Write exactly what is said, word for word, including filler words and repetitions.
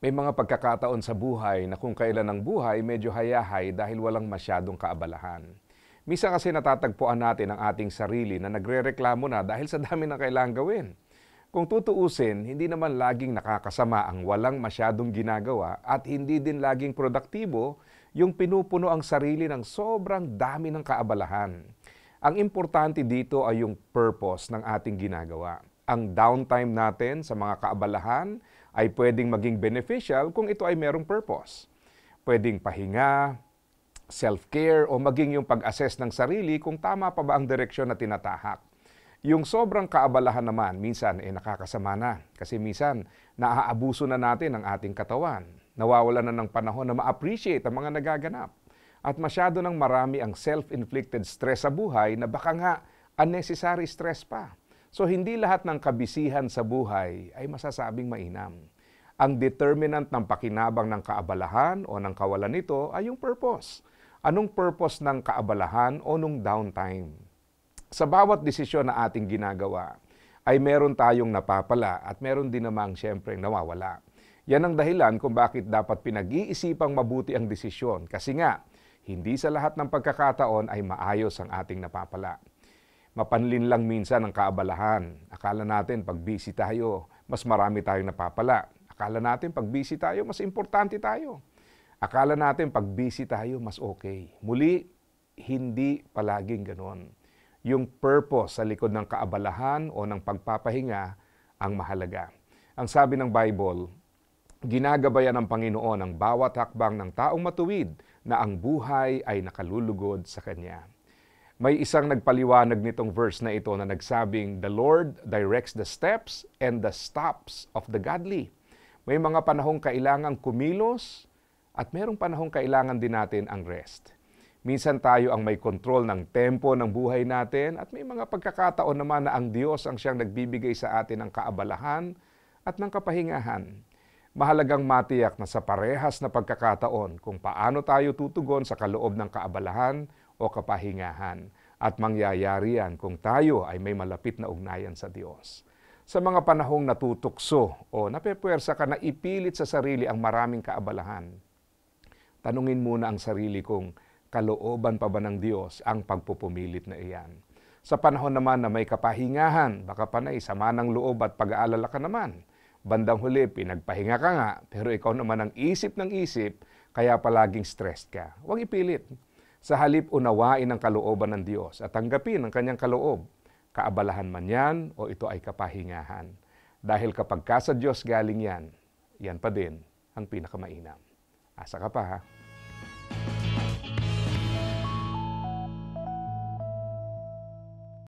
May mga pagkakataon sa buhay na kung kailan ang buhay medyo hayahay dahil walang masyadong kaabalahan. Misa kasi natatagpuan natin ang ating sarili na nagrereklamo na dahil sa dami ng kailangang gawin. Kung tutuusin, hindi naman laging nakakasama ang walang masyadong ginagawa at hindi din laging produktibo yung pinupuno ang sarili ng sobrang dami ng kaabalahan. Ang importante dito ay yung purpose ng ating ginagawa. Ang downtime natin sa mga kaabalahan ay pwedeng maging beneficial kung ito ay merong purpose. Pwedeng pahinga, self-care o maging yung pag-assess ng sarili kung tama pa ba ang direksyon na tinatahak. Yung sobrang kaabalahan naman, minsan eh nakakasama na. Kasi minsan, naaabuso na natin ang ating katawan. Nawawala na ng panahon na ma-appreciate ang mga nagaganap. At masyado ng marami ang self-inflicted stress sa buhay na baka nga unnecessary stress pa. So hindi lahat ng kabisihan sa buhay ay masasabing mainam. Ang determinant ng pakinabang ng kaabalahan o ng kawalan nito ay yung purpose. Anong purpose ng kaabalahan o nung downtime? Sa bawat desisyon na ating ginagawa, ay meron tayong napapala at meron din namang siyempre nawawala. Yan ang dahilan kung bakit dapat pinag-iisipang mabuti ang desisyon. Kasi nga, hindi sa lahat ng pagkakataon ay maayos ang ating napapala. Mapanlin lang minsan ang kaabalahan. Akala natin pag busy tayo, mas marami tayong napapala. Akala natin pag busy tayo, mas importante tayo. Akala natin pag busy tayo, mas okay. Muli, hindi palaging ganon. Yung purpose sa likod ng kaabalahan o ng pagpapahinga ang mahalaga. Ang sabi ng Bible, ginagabayan ng Panginoon ang bawat hakbang ng taong matuwid na ang buhay ay nakalulugod sa Kanya. May isang nagpaliwanag nitong verse na ito na nagsabing, the Lord directs the steps and the stops of the godly. May mga panahong kailangang kumilos at merong panahong kailangan din natin ang rest. Minsan tayo ang may kontrol ng tempo ng buhay natin at may mga pagkakataon naman na ang Diyos ang siyang nagbibigay sa atin ng kaabalahan at ng kapahingahan. Mahalagang matiyak na sa parehas na pagkakataon kung paano tayo tutugon sa kaloob ng kaabalahan o kapahingahan at mangyayari yan kung tayo ay may malapit na ugnayan sa Diyos. Sa mga panahong natutukso o napepwersa ka na ipilit sa sarili ang maraming kaabalahan, tanungin muna ang sarili kung kalooban pa ba ng Diyos ang pagpupumilit na iyan. Sa panahon naman na may kapahingahan, baka panay sama ng loob at pag-aalala ka naman. Bandang huli, pinagpahinga ka nga, pero ikaw naman ang isip ng isip, kaya palaging stressed ka. Huwag ipilit. Sa halip unawain ang kalooban ng Diyos at tanggapin ang kanyang kaloob. Kaabalahan man yan o ito ay kapahingahan. Dahil kapag ka sa Diyos galing yan, yan pa din ang pinakamainam. Asa ka pa ha?